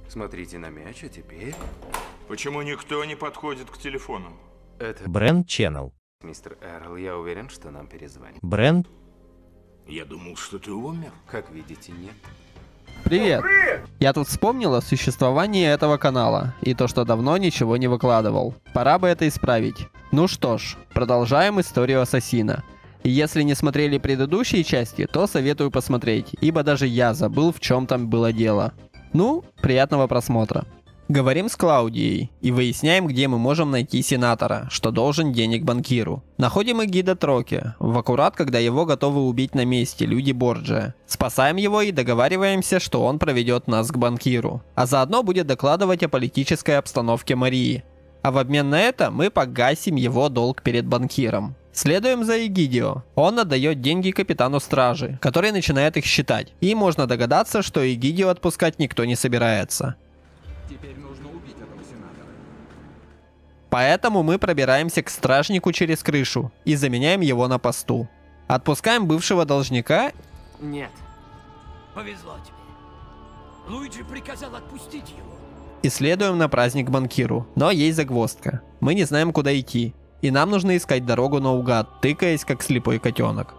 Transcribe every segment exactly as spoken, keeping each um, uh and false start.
Смотрите на мяч, а теперь... Почему никто не подходит к телефону? Это... Бренд Channel. Мистер Эрл, я уверен, что нам перезвонит. Бренд. Я думал, что ты умер. Как видите, нет. Привет! Я тут вспомнил о существовании этого канала и то, что давно ничего не выкладывал. Пора бы это исправить. Ну что ж, продолжаем историю Ассасина. И если не смотрели предыдущие части, то советую посмотреть, ибо даже я забыл, в чем там было дело. Ну, приятного просмотра. Говорим с Клаудией и выясняем, где мы можем найти сенатора, что должен денег банкиру. Находим и гида Троки, в аккурат, когда его готовы убить на месте люди Борджиа. Спасаем его и договариваемся, что он проведет нас к банкиру, а заодно будет докладывать о политической обстановке Марии. А в обмен на это мы погасим его долг перед банкиром. Следуем за Эгидио. Он отдает деньги капитану стражи, который начинает их считать. И можно догадаться, что Эгидио отпускать никто не собирается. Теперь нужно убить этого сенатора. Поэтому мы пробираемся к стражнику через крышу и заменяем его на посту. Отпускаем бывшего должника. Нет. Повезло тебе. Луиджи приказал отпустить его. И следуем на праздник банкиру. Но есть загвоздка. Мы не знаем, куда идти. И нам нужно искать дорогу наугад, тыкаясь как слепой котенок.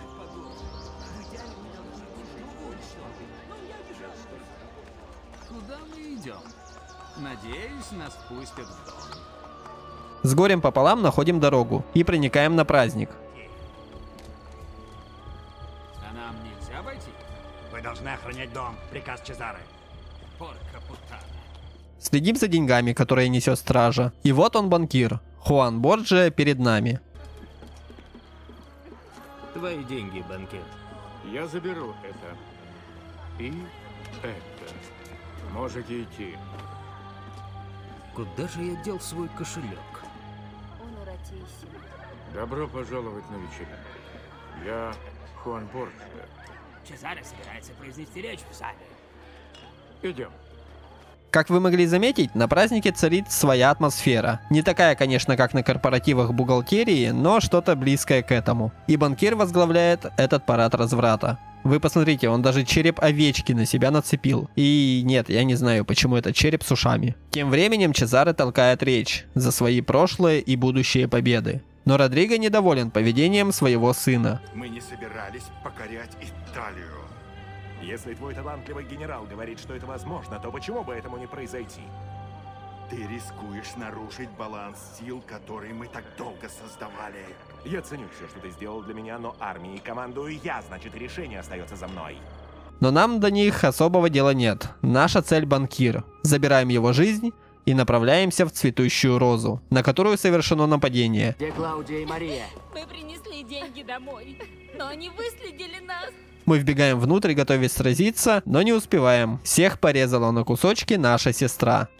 Куда мы идем? Надеюсь, нас пустят в дом. С горем пополам находим дорогу и проникаем на праздник. А нам нельзя войти? Вы должны охранять дом. Приказ Чезары. Порка путана. Следим за деньгами, которые несет стража. И вот он, банкир. Хуан Борджиа перед нами. Твои деньги, банкир. Я заберу это. И это. Можете идти. Куда же я дел свой кошелек? Добро пожаловать на вечеринку. Я Хуан Борджиа. Чезаре собирается произнести речь в зале. Идем. Как вы могли заметить, на празднике царит своя атмосфера. Не такая, конечно, как на корпоративах бухгалтерии, но что-то близкое к этому. И банкир возглавляет этот парад разврата. Вы посмотрите, он даже череп овечки на себя нацепил. И нет, я не знаю, почему это череп с ушами. Тем временем Чезаре толкает речь за свои прошлые и будущие победы. Но Родриго недоволен поведением своего сына. Мы не собирались покорять Италию. Если твой талантливый генерал говорит, что это возможно, то почему бы этому не произойти? Ты рискуешь нарушить баланс сил, который мы так долго создавали. Я ценю все, что ты сделал для меня, но армией командую я, значит, решение остается за мной. Но нам до них особого дела нет. Наша цель — банкир. Забираем его жизнь и направляемся в цветущую розу, на которую совершено нападение. Где Клаудия и Мария? Мы принесли деньги домой, но они выследили нас. Мы вбегаем внутрь, готовясь сразиться, но не успеваем. Всех порезала на кусочки наша сестра.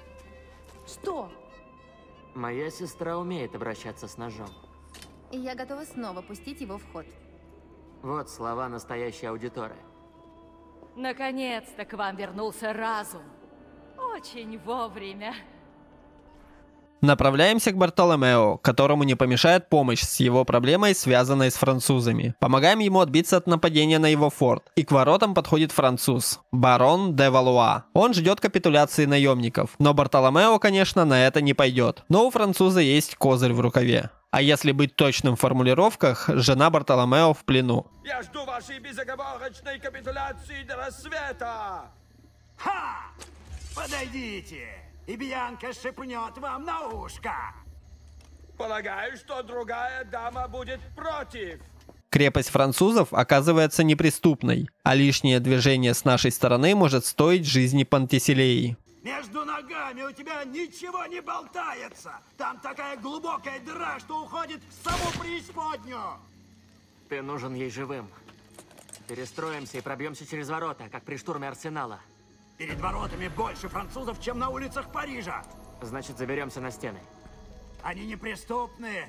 Что? Моя сестра умеет обращаться с ножом. И я готова снова пустить его в ход. Вот слова настоящей аудитории. Наконец-то к вам вернулся разум. Очень вовремя. Направляемся к Бартоломео, которому не помешает помощь с его проблемой, связанной с французами. Помогаем ему отбиться от нападения на его форт. И к воротам подходит француз, барон де Валуа. Он ждет капитуляции наемников. Но Бартоломео, конечно, на это не пойдет. Но у француза есть козырь в рукаве. А если быть точным в формулировках, жена Бартоломео в плену. Я жду вашей безоговорочной капитуляции до рассвета! Ха! Подойдите! И Бьянка шепнет вам на ушко. Полагаю, что другая дама будет против. Крепость французов оказывается неприступной, а лишнее движение с нашей стороны может стоить жизни Пантиселеи. Между ногами у тебя ничего не болтается. Там такая глубокая дыра, что уходит в саму преисподнюю. Ты нужен ей живым. Перестроимся и пробьемся через ворота, как при штурме Арсенала. Перед воротами больше французов, чем на улицах Парижа. Значит, заберемся на стены. Они неприступные.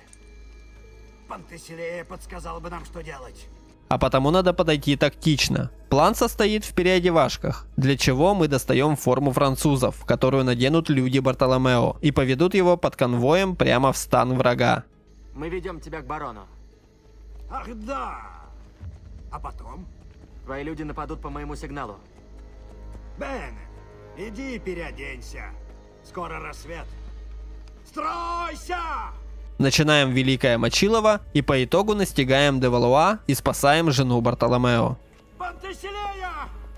Пантиселея подсказал бы нам, что делать. А потому надо подойти тактично. План состоит в переодевашках, для чего мы достаем форму французов, которую наденут люди Бартоломео, и поведут его под конвоем прямо в стан врага. Мы ведем тебя к барону. Ах да! А потом? Твои люди нападут по моему сигналу. Бене, Иди переоденься. Скоро рассвет. Стройся! Начинаем Великое Мочилово и по итогу настигаем де Валуа и спасаем жену Бартоломео. Пантеселея!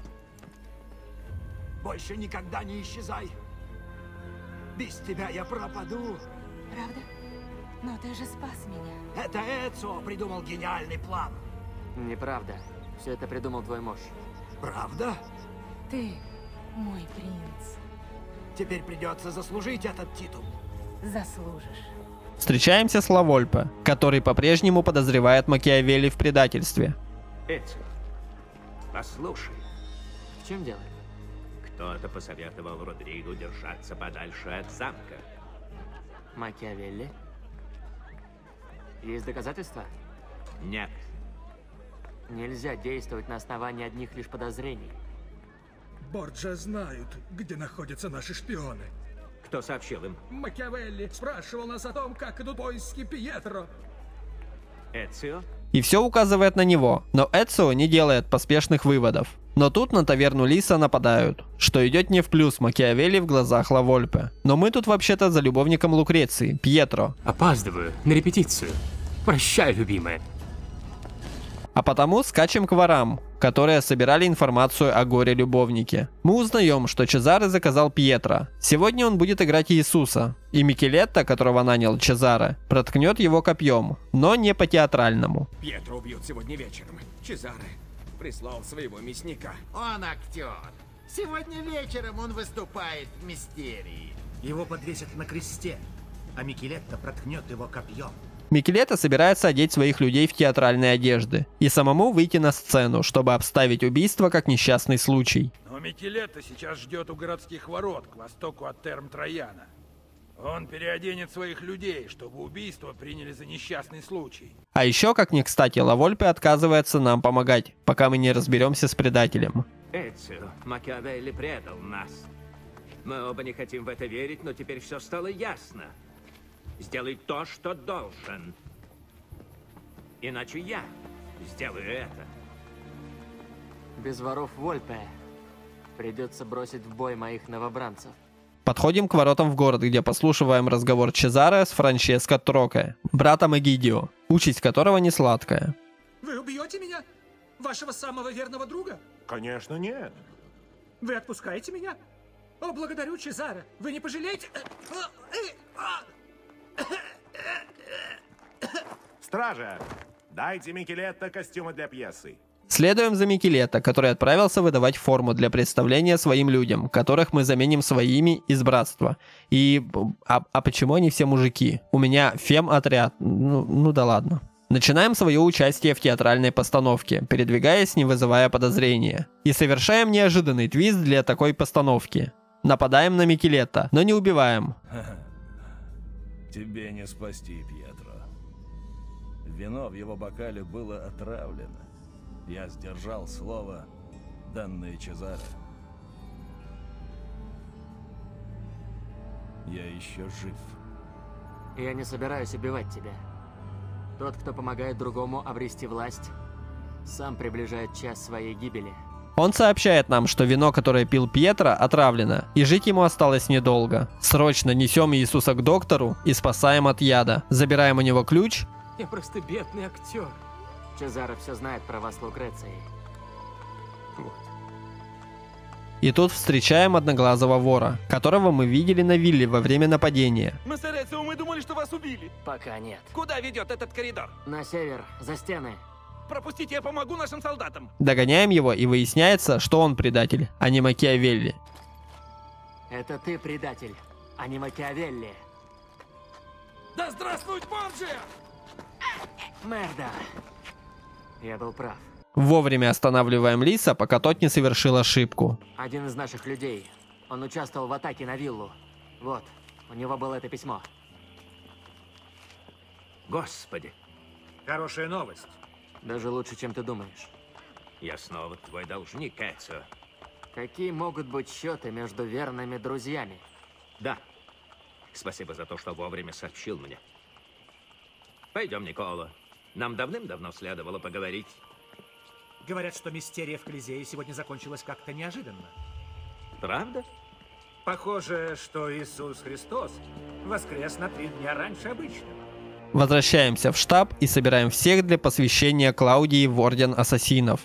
Больше никогда не исчезай. Без тебя я пропаду. Правда? Но ты же спас меня. Это Эцио придумал гениальный план. Неправда. Все это придумал твой муж. Правда? Ты мой принц. Теперь придется заслужить этот титул. Заслужишь. Встречаемся с Ла Вольпе, который по-прежнему подозревает Макиавелли в предательстве. Эцио, послушай. В чем дело? Кто-то посоветовал Родригу держаться подальше от замка. Макиавелли? Есть доказательства? Нет. Нельзя действовать на основании одних лишь подозрений. Борджа знают, где находятся наши шпионы. Кто сообщил им? Макиавелли спрашивал нас о том, как идут поиски Пьетро. Эцио? И все указывает на него, но Эцио не делает поспешных выводов. Но тут на таверну Лиса нападают, что идет не в плюс Макиавелли в глазах Ла Вольпе. Но мы тут вообще-то за любовником Лукреции, Пьетро. Опаздываю на репетицию. Прощай, любимая. А потому скачем к ворам, которые собирали информацию о горе-любовнике. Мы узнаем, что Чезаре заказал Пьетро. Сегодня он будет играть Иисуса. И Микелетто, которого нанял Чезаре, проткнет его копьем, но не по-театральному. Пьетро убьют сегодня вечером. Чезаре прислал своего мясника. Он актер. Сегодня вечером он выступает в мистерии. Его подвесят на кресте, а Микелетто проткнет его копьем. Микелетто собирается одеть своих людей в театральные одежды и самому выйти на сцену, чтобы обставить убийство как несчастный случай. Но Микелетто сейчас ждет у городских ворот к востоку от Терм Трояна. Он переоденет своих людей, чтобы убийство приняли за несчастный случай. А еще, как ни кстати, Ла Вольпе отказывается нам помогать, пока мы не разберемся с предателем. Эцио, Макиавелли предал нас. Мы оба не хотим в это верить, но теперь все стало ясно. Сделай то, что должен. Иначе я сделаю это. Без воров Вольпе придется бросить в бой моих новобранцев. Подходим к воротам в город, где послушиваем разговор Чезаре с Франческо Троке, братом Эгидио, участь которого не сладкая. Вы убьете меня? Вашего самого верного друга? Конечно, нет. Вы отпускаете меня? О, благодарю, Чезаре. Вы не пожалеете? Стража, дайте Микелетто костюмы для пьесы. Следуем за Микелетто, который отправился выдавать форму для представления своим людям, которых мы заменим своими из братства. И... А, а почему они все мужики? У меня фем-отряд. Ну, ну да ладно. Начинаем свое участие в театральной постановке, передвигаясь, не вызывая подозрения. И совершаем неожиданный твист для такой постановки. Нападаем на Микелетто, но не убиваем. Тебе не спасти, Пьетро. Вино в его бокале было отравлено. Я сдержал слово, данное Чезаре. Я еще жив. Я не собираюсь убивать тебя. Тот, кто помогает другому обрести власть, сам приближает час своей гибели. Он сообщает нам, что вино, которое пил Пьетро, отравлено, и жить ему осталось недолго. Срочно несем Иисуса к доктору и спасаем от яда. Забираем у него ключ. Я просто бедный актер. Чезаре все знает про вас, Лукрецией. Вот. И тут встречаем одноглазого вора, которого мы видели на вилле во время нападения. Мастер Эцио, мы думали, что вас убили. Пока нет. Куда ведет этот коридор? На север, за стены. Пропустите, я помогу нашим солдатам. Догоняем его, и выясняется, что он предатель, а не Макиавелли. Это ты предатель, а не Макиавелли. Да здравствует Борджиа! Мерда. Я был прав. Вовремя останавливаем Лиса, пока тот не совершил ошибку. Один из наших людей. Он участвовал в атаке на виллу. Вот, у него было это письмо. Господи. Хорошая новость. Даже лучше, чем ты думаешь. Я снова твой должник, Эцио. Какие могут быть счеты между верными друзьями? Да. Спасибо за то, что вовремя сообщил мне. Пойдем, Никола. Нам давным-давно следовало поговорить. Говорят, что мистерия в Колизее сегодня закончилась как-то неожиданно. Правда? Похоже, что Иисус Христос воскрес на три дня раньше обычного. Возвращаемся в штаб и собираем всех для посвящения Клаудии в Орден Ассасинов.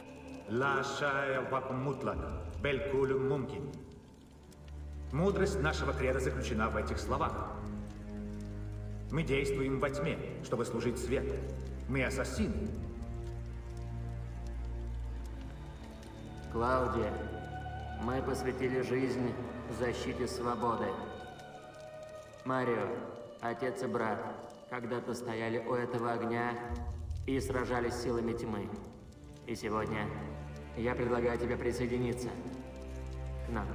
Мудрость нашего креда заключена в этих словах. Мы действуем во тьме, чтобы служить свету. Мы ассасины. Клаудия, мы посвятили жизнь защите свободы. Марио, отец и брат, когда-то стояли у этого огня и сражались с силами тьмы. И сегодня я предлагаю тебе присоединиться к нам.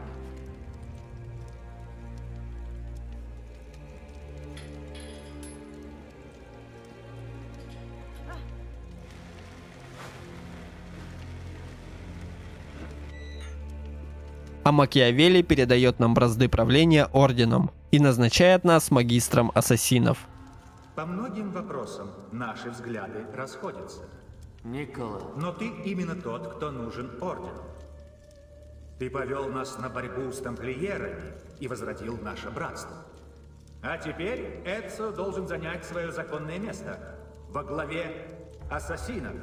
А Макиавелли передает нам бразды правления орденом и назначает нас магистром ассасинов. По многим вопросам наши взгляды расходятся. Никола. Но ты именно тот, кто нужен ордену. Ты повел нас на борьбу с тамплиерами и возродил наше братство. А теперь Эцио должен занять свое законное место во главе ассасинов.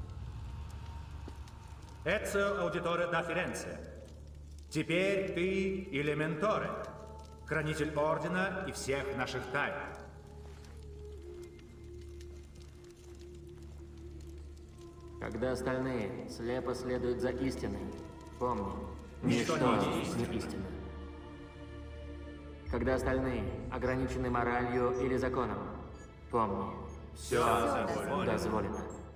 Эцио Аудиторе да Ференция. Теперь ты Элементоре, хранитель Ордена и всех наших тайн. Когда остальные слепо следуют за истиной, помни, ничто ничто не истина. Когда остальные ограничены моралью или законом, помни, все дозволено. дозволено.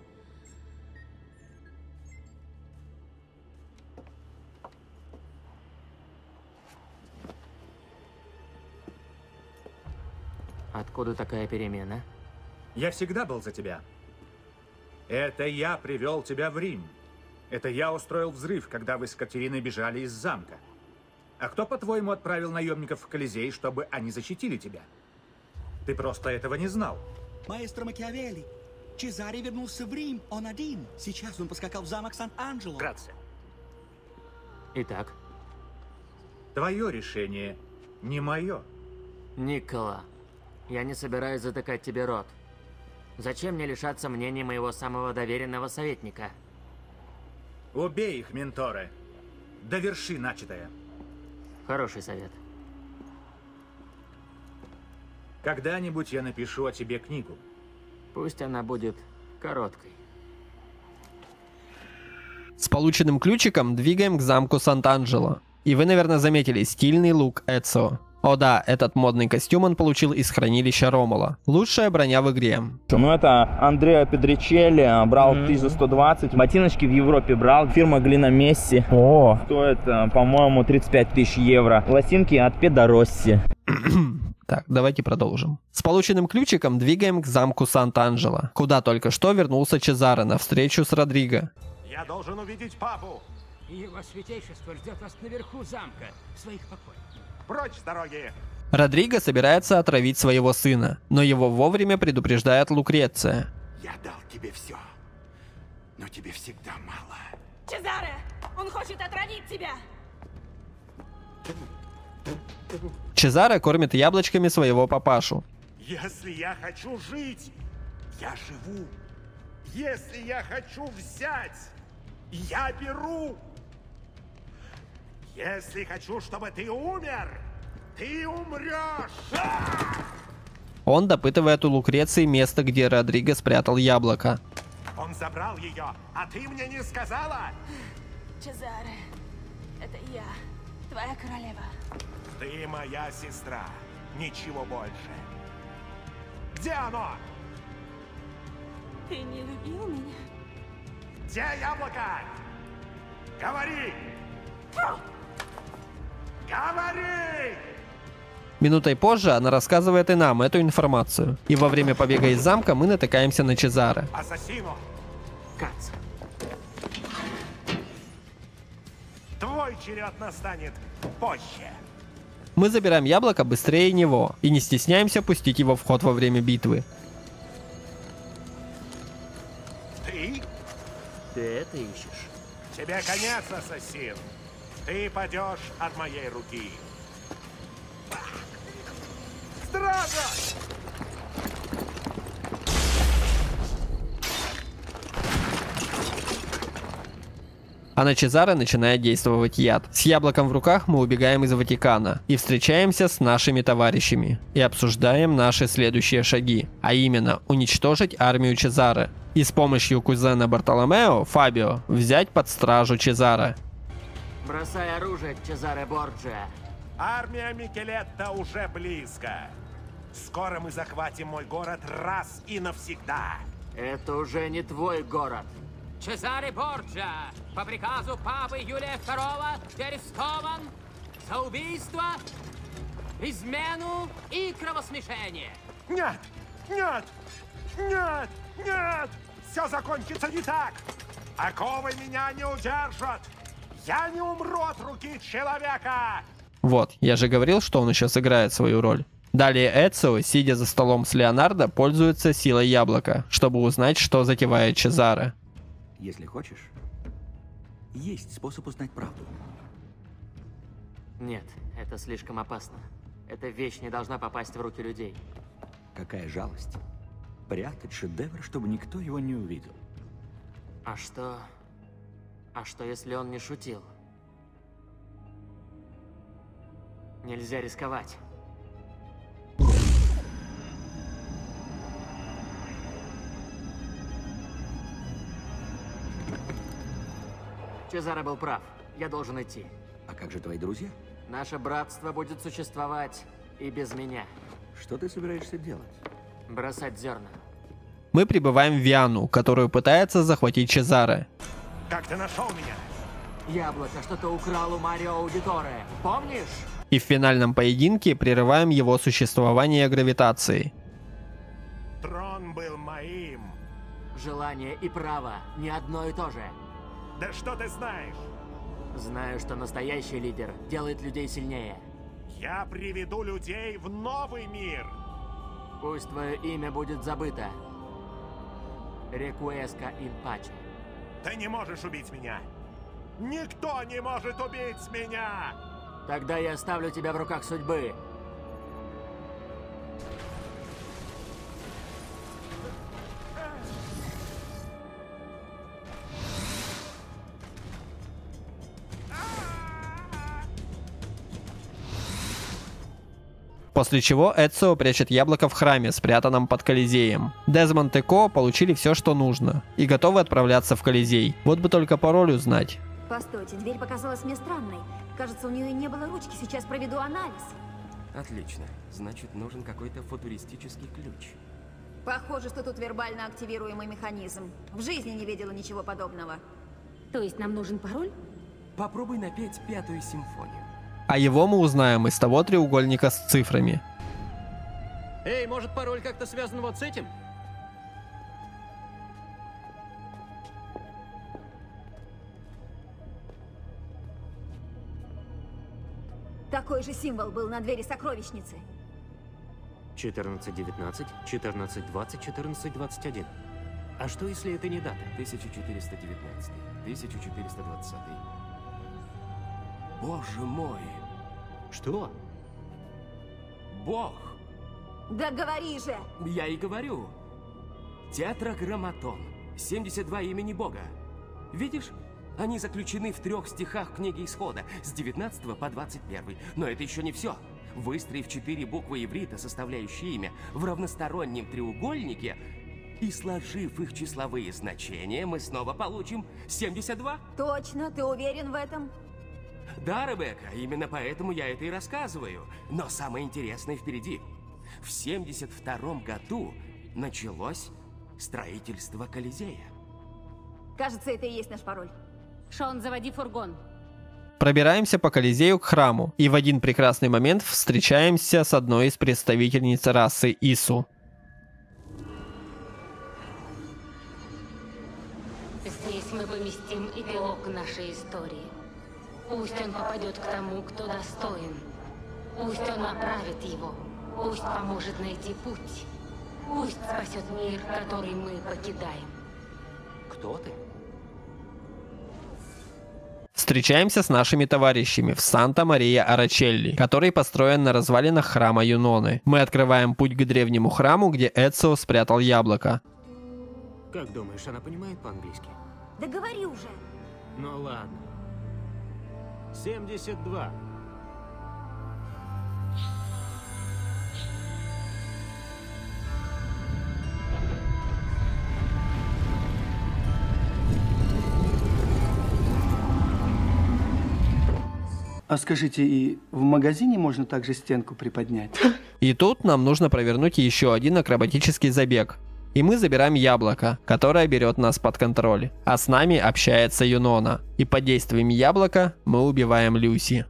Откуда такая перемена? Я всегда был за тебя. Это я привел тебя в Рим. Это я устроил взрыв, когда вы с Катериной бежали из замка. А кто, по-твоему, отправил наемников в Колизей, чтобы они защитили тебя? Ты просто этого не знал. Маэстро Макиавелли, Чезаре вернулся в Рим, он один. Сейчас он поскакал в замок Сан-Анджело. Грация. Итак? Твое решение, не мое. Никола, я не собираюсь затыкать тебе рот. Зачем мне лишаться мнения моего самого доверенного советника? Убей их, Менторе. Доверши начатое. Хороший совет. Когда-нибудь я напишу о тебе книгу. Пусть она будет короткой. С полученным ключиком двигаем к замку Сант-Анджело. И вы, наверное, заметили стильный лук Эцио. О да, этот модный костюм он получил из хранилища Ромула. Лучшая броня в игре. Ну это Андреа Педричелли, брал mm-hmm. тысяча сто двадцать. Ботиночки в Европе брал. Фирма Глина Месси. О. Стоит, по-моему, тридцать пять тысяч евро. Лосинки от Педоросси. Так, давайте продолжим. С полученным ключиком двигаем к замку Сант-Анджело, куда только что вернулся Чезаре на встречу с Родриго. Я должен увидеть папу. Его святейшество ждет вас наверху замка, в своих покоях. Прочь с дороги! Родриго собирается отравить своего сына, но его вовремя предупреждает Лукреция. Я дал тебе все, но тебе всегда мало. Чезаре! Он хочет отравить тебя! Чезаре кормит яблочками своего папашу. Если я хочу жить, я живу. Если я хочу взять, я беру. Если хочу, чтобы ты умер, ты умрешь! Он допытывает у Лукреции место, где Родриго спрятал яблоко. Он забрал ее, а ты мне не сказала? Чезаре, это я, твоя королева. Ты моя сестра, ничего больше. Где оно? Ты не любил меня? Где яблоко? Говори! Фу! Говори! Минутой позже она рассказывает и нам эту информацию. И во время побега из замка мы натыкаемся на Чезаре. Ассасину! Кац. Твой черед настанет позже. Мы забираем яблоко быстрее него и не стесняемся пустить его в ход во время битвы. Ты? Ты это ищешь? Тебе конец, ассасин. Ты падешь от моей руки. Охрана! А на Чезаре начинает действовать яд. С яблоком в руках мы убегаем из Ватикана и встречаемся с нашими товарищами. И обсуждаем наши следующие шаги. А именно, уничтожить армию Чезаре. И с помощью кузена Бартоломео, Фабио, взять под стражу Чезаре. Бросай оружие, Чезаре Борджиа. Армия Микелетта уже близко. Скоро мы захватим мой город раз и навсегда. Это уже не твой город. Чезаре Борджиа по приказу папы Юлия Второго арестован за убийство, измену и кровосмешение. Нет! Нет! Нет! Нет! Все закончится не так! Оковы меня не удержат! Я не умру от руки человека! Вот, я же говорил, что он еще сыграет свою роль. Далее Эцио, сидя за столом с Леонардо, пользуется силой яблока, чтобы узнать, что затевает Чезаре. Если хочешь, есть способ узнать правду. Нет, это слишком опасно. Эта вещь не должна попасть в руки людей. Какая жалость. Прятать шедевр, чтобы никто его не увидел. А что... А что, если он не шутил? Нельзя рисковать. Чезаре был прав. Я должен идти. А как же твои друзья? Наше братство будет существовать и без меня. Что ты собираешься делать? Бросать зерна. Мы прибываем в Виану, которую пытается захватить Чезаре. Как ты нашел меня? Яблоко что-то украл у Марио Аудиторе. Помнишь? И в финальном поединке прерываем его существование гравитацией. Трон был моим. Желание и право не одно и то же. Да что ты знаешь? Знаю, что настоящий лидер делает людей сильнее. Я приведу людей в новый мир. Пусть твое имя будет забыто. Рекуэска ин паче. Ты не можешь убить меня. Никто не может убить меня. Тогда я оставлю тебя в руках судьбы. После чего Эцио прячет яблоко в храме, спрятанном под Колизеем. Дезмонд и Ко получили все, что нужно, и готовы отправляться в Колизей. Вот бы только пароль узнать. Постойте, дверь показалась мне странной. Кажется, у нее не было ручки, сейчас проведу анализ. Отлично. Значит, нужен какой-то футуристический ключ. Похоже, что тут вербально активируемый механизм. В жизни не видела ничего подобного. То есть нам нужен пароль? Попробуй напеть пятую симфонию. А его мы узнаем из того треугольника с цифрами. Эй, может, пароль как-то связан вот с этим? Такой же символ был на двери сокровищницы. четырнадцать девятнадцать, четырнадцать двадцать, четырнадцать двадцать один. А что, если это не дата? тысяча четыреста девятнадцатый, тысяча четыреста двадцатый. Боже мой! Что? Бог! Да говори же! Я и говорю. Тетраграмматон. семьдесят два имени Бога. Видишь? Они заключены в трех стихах книги Исхода, с девятнадцатого по двадцать первый. Но это еще не все. Выстроив четыре буквы иврита, составляющие имя, в равностороннем треугольнике, и сложив их числовые значения, мы снова получим семьдесят два. Точно? Ты уверен в этом? Да, Ребекка, именно поэтому я это и рассказываю. Но самое интересное впереди. В семьдесят втором году началось строительство Колизея. Кажется, это и есть наш пароль. Шон, заводи фургон. Пробираемся по Колизею к храму, и в один прекрасный момент встречаемся с одной из представительниц расы Ису. Здесь мы поместим эпилог нашей истории. Пусть он попадет к тому, кто достоин. Пусть он направит его. Пусть поможет найти путь. Пусть спасет мир, который мы покидаем. Кто ты? В встречаемся с нашими товарищами в Санта-Мария-Арачелли, который построен на развалинах храма Юноны. Мы открываем путь к древнему храму, где Эцио спрятал яблоко. Как думаешь, она понимает по-английски? Да говори уже. Ну ладно. семьдесят два. А скажите, и в магазине можно также стенку приподнять? И тут нам нужно провернуть еще один акробатический забег. И мы забираем яблоко, которое берет нас под контроль. А с нами общается Юнона. И под действием яблока мы убиваем Люси.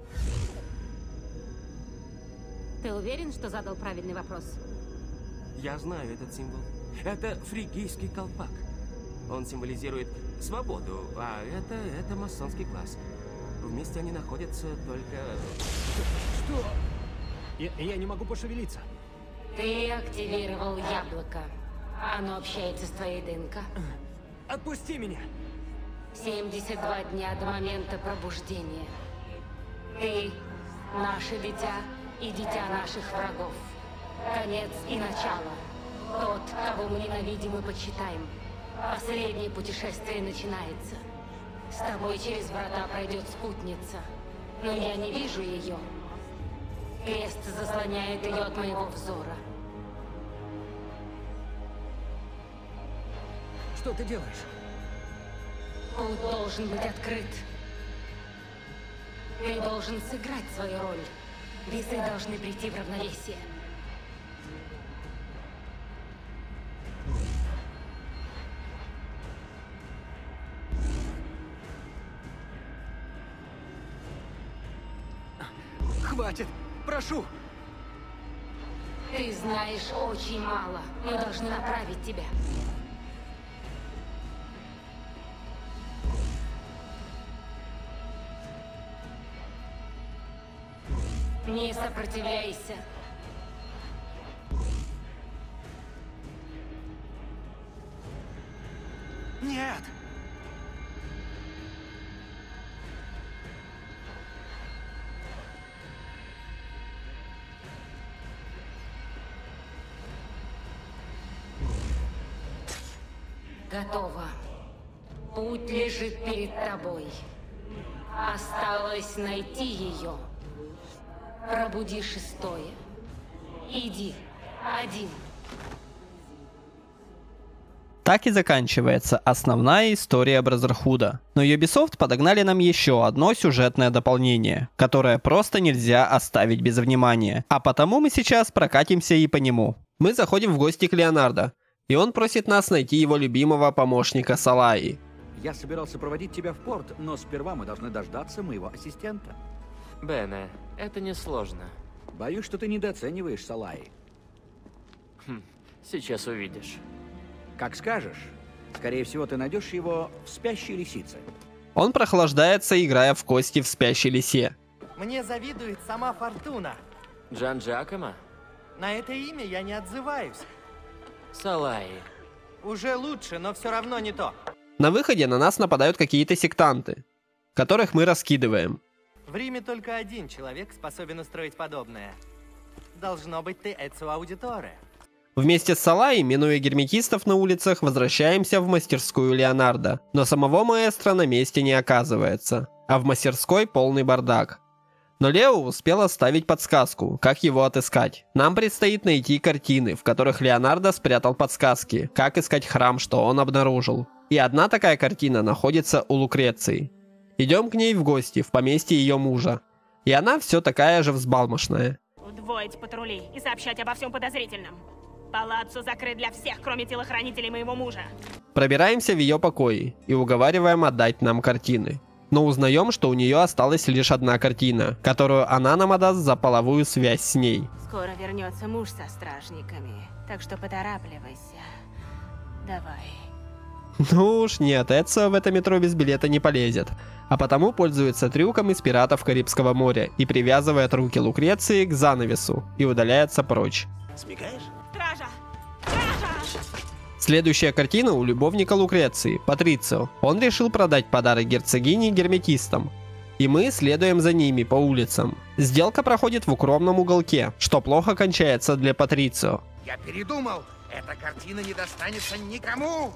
Ты уверен, что задал правильный вопрос? Я знаю этот символ. Это фригийский колпак. Он символизирует свободу, а это, это масонский класс. Вместе они находятся только... Что? Я, я не могу пошевелиться. Ты активировал яблоко. Оно общается с твоей ДНК. Отпусти меня! семьдесят два дня до момента пробуждения. Ты — наше дитя и дитя наших врагов. Конец и начало. Тот, кого мы ненавидим и почитаем. Последнее путешествие начинается. С тобой через врата пройдет спутница. Но я не вижу ее. Крест заслоняет ее от моего взора. Что ты делаешь? Путь должен быть открыт. Ты должен сыграть свою роль. Весы должны прийти в равновесие. Хватит! Прошу! Ты знаешь очень мало. Мы должны направить тебя. Не сопротивляйся. Нет! Готово. Путь лежит перед тобой. Осталось найти ее. Пробуди шестое. Иди. Один. Так и заканчивается основная история Бразерхуда. Но Ubisoft подогнали нам еще одно сюжетное дополнение, которое просто нельзя оставить без внимания. А потому мы сейчас прокатимся и по нему. Мы заходим в гости к Леонардо, и он просит нас найти его любимого помощника Салаи. Я собирался проводить тебя в порт, но сперва мы должны дождаться моего ассистента. Бене, это несложно. Боюсь, что ты недооцениваешь Салаи. Хм, сейчас увидишь. Как скажешь. Скорее всего, ты найдешь его в спящей лисице. Он прохлаждается, играя в кости в спящей лисе. Мне завидует сама Фортуна. Джан Джакомо? На это имя я не отзываюсь. Салаи. Уже лучше, но все равно не то. На выходе на нас нападают какие-то сектанты, которых мы раскидываем. В Риме только один человек способен устроить подобное. Должно быть, ты Эцио Аудиторе. Вместе с Салаи, минуя герметистов на улицах, возвращаемся в мастерскую Леонардо. Но самого маэстро на месте не оказывается, а в мастерской полный бардак. Но Лео успел оставить подсказку, как его отыскать. Нам предстоит найти картины, в которых Леонардо спрятал подсказки, как искать храм, что он обнаружил. И одна такая картина находится у Лукреции. Идем к ней в гости, в поместье ее мужа. И она все такая же взбалмошная. Удвоить патрули и сообщать обо всем подозрительном. Палаццо закрыт для всех, кроме телохранителей моего мужа. Пробираемся в ее покои и уговариваем отдать нам картины. Но узнаем, что у нее осталась лишь одна картина, которую она нам отдаст за половую связь с ней. Скоро вернется муж со стражниками, так что поторапливайся. Давай. Ну уж нет, Эцио в это метро без билета не полезет. А потому пользуется трюком из пиратов Карибского моря и привязывает руки Лукреции к занавесу и удаляется прочь. Смекаешь? Стража! Стража! Следующая картина у любовника Лукреции, Патрицио. Он решил продать подарок герцогине герметистам. И мы следуем за ними по улицам. Сделка проходит в укромном уголке, что плохо кончается для Патрицио. Я передумал. Эта картина не достанется никому.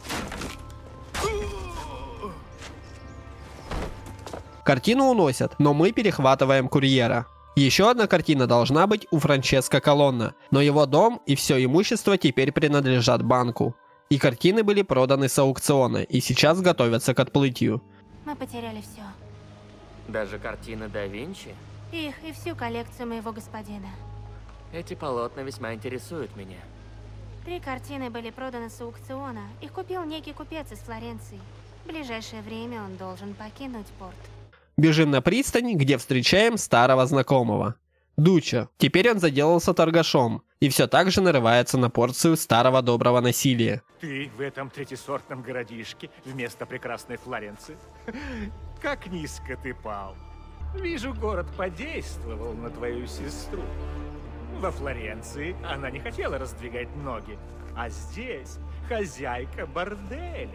Картину уносят, но мы перехватываем курьера. Еще одна картина должна быть у Франческо Колонна, но его дом и все имущество теперь принадлежат банку. И картины были проданы с аукциона и сейчас готовятся к отплытию. Мы потеряли все. Даже картины да Винчи? Их и всю коллекцию моего господина. Эти полотна весьма интересуют меня. Три картины были проданы с аукциона. Их купил некий купец из Флоренции. В ближайшее время он должен покинуть порт. Бежим на пристань, где встречаем старого знакомого. Дуччо. Теперь он заделался торгашом и все так же нарывается на порцию старого доброго насилия. Ты в этом третисортном городишке вместо прекрасной Флоренции? Как низко ты пал. Вижу, город подействовал на твою сестру. Во Флоренции она не хотела раздвигать ноги, а здесь хозяйка борделя.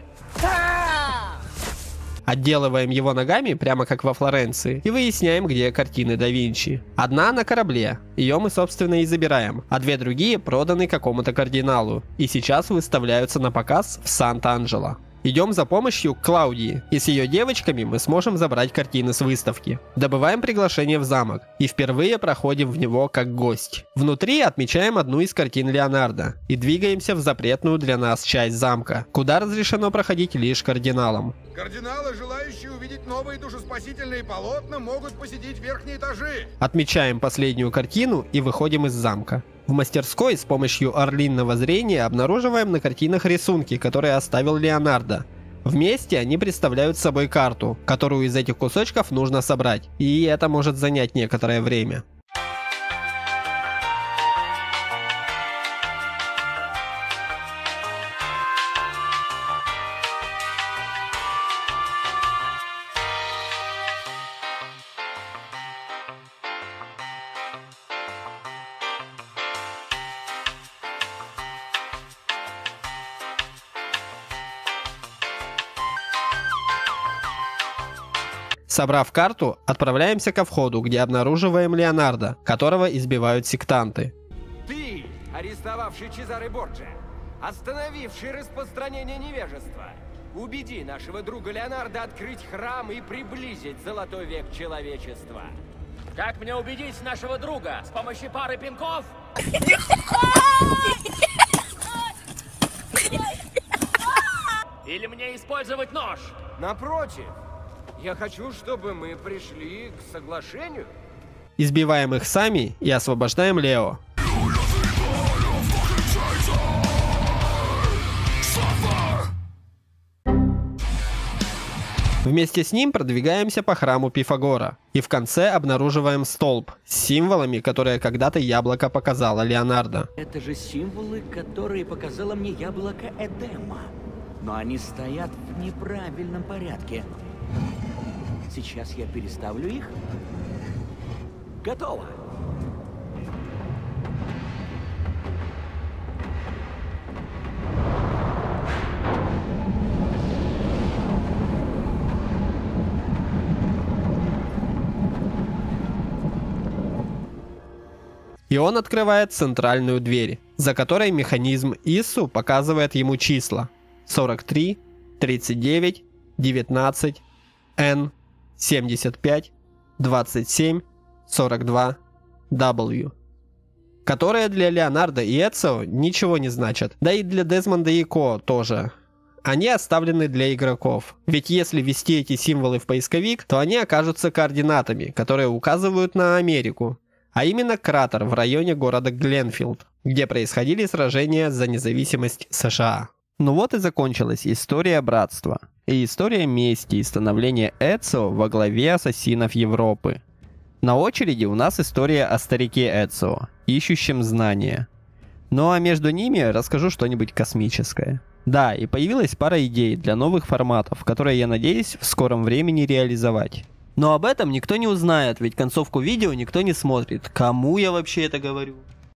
Отделываем его ногами, прямо как во Флоренции, и выясняем, где картины да Винчи. Одна на корабле, ее мы собственно и забираем, а две другие проданы какому-то кардиналу, и сейчас выставляются на показ в Сант-Анджело. Идем за помощью к Клаудии, и с ее девочками мы сможем забрать картины с выставки. Добываем приглашение в замок, и впервые проходим в него как гость. Внутри отмечаем одну из картин Леонардо, и двигаемся в запретную для нас часть замка, куда разрешено проходить лишь кардиналам. Кардиналы, желающие увидеть новые душеспасительные полотна, могут посетить верхние этажи. Отмечаем последнюю картину и выходим из замка. В мастерской с помощью орлиного зрения обнаруживаем на картинах рисунки, которые оставил Леонардо. Вместе они представляют собой карту, которую из этих кусочков нужно собрать, и это может занять некоторое время. Собрав карту, отправляемся ко входу, где обнаруживаем Леонардо, которого избивают сектанты. Ты, арестовавший Чезаре Борджа, остановивший распространение невежества, убеди нашего друга Леонардо открыть храм и приблизить золотой век человечества. Как мне убедить нашего друга? С помощью пары пинков? Или мне использовать нож? Напротив. Я хочу, чтобы мы пришли к соглашению. Избиваем их сами и освобождаем Лео. Вместе с ним продвигаемся по храму Пифагора. И в конце обнаруживаем столб с символами, которые когда-то яблоко показало Леонардо. Это же символы, которые показало мне яблоко Эдема. Но они стоят в неправильном порядке. Сейчас я переставлю их. Готово. И он открывает центральную дверь, за которой механизм Иссу показывает ему числа сорок три, тридцать девять, девятнадцать, Н, семьдесят пять, двадцать семь, сорок два, W, которые для Леонардо и Эцио ничего не значат, да и для Дезмонда и Ко тоже. Они оставлены для игроков, ведь если ввести эти символы в поисковик, то они окажутся координатами, которые указывают на Америку, а именно кратер в районе города Гленфилд, где происходили сражения за независимость США. Ну вот и закончилась история братства. И история мести и становления Эцио во главе ассасинов Европы. На очереди у нас история о старике Эцио, ищущем знания. Ну а между ними расскажу что-нибудь космическое. Да, и появилась пара идей для новых форматов, которые я надеюсь в скором времени реализовать. Но об этом никто не узнает, ведь концовку видео никто не смотрит. Кому я вообще это говорю?